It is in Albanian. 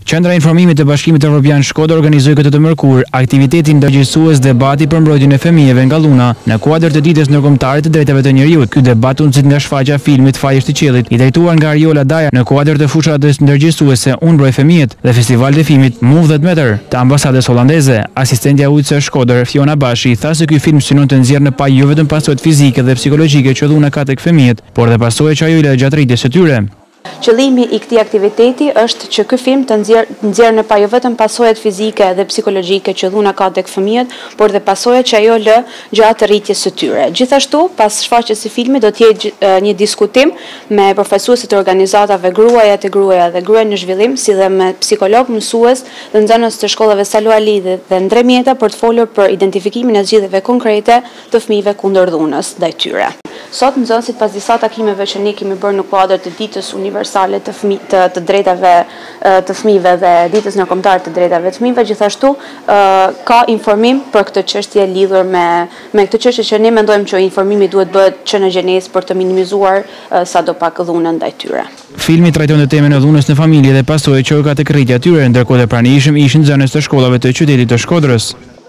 Qendra e Informimit të Bashkimit Evropian Shkodër organizoi këtë të mërkurë aktivitetin ndërgjegjësues debati për mbrojtjen e fëmijëve nga dhuna në kuadër të ditës ndërkombëtare të drejtave të njerëzit. Ky debat u nxit nga shfaqja e filmit Fajesh të qiellit, i drejtuar nga Ariola Daja në kuadër të fushave ndërgjegjësuese Unë mbroj fëmijët dhe festival të filmit Move That Matter të ambasadës holandeze. Asistentja e udhëtësve Shkodër, Fiona Bashi, tha se ky film synon të nxjerrë në pa jo vetëm pasojat fizike dhe psikologjike që dhuna ka tek fëmijët, por dhe pasojat që ajo i lë gjatë rritjes së tyre. Qëllimi i këtij aktiviteti është që ky film të nxjerrë në pa jo vetëm pasojat fizike dhe psikologjike që dhuna ka tek fëmijët, por dhe pasojat që ajo lë gjatë rritjes së tyre. Gjithashtu, pas shfaqjes së filmit do të jetë një diskutim me profesuesit e organizatave Gruaja te Gruaja dhe Gruaja në Zhvillim, si dhe me psikolog, mësues dhe nxënës të shkollave Salo Ali dhe Ndremjeta për të folur për identifikimin e zgjidhjeve konkrete të fëmijëve kundër dhunës ndaj tyre. Sot nxënësit pas disa takimeve që ne kemi bërë në kuadër të ditës universale të drejtave të fëmijëve dhe ditës ndërkombëtare të drejtave të fëmijëve, gjithashtu ka informim për këtë çështje lidhur me këtë çështje që ne mendojmë që informimi duhet bëhet që në gjenesë për të minimizuar sadopak dhunën ndaj tyre. Filmi trajton temën e dhunës në familje dhe pasojat që ka tek rritja e tyre, ndërkohë të pranishëm ishin nxënës të shkollave të qytetit të Shkodrës.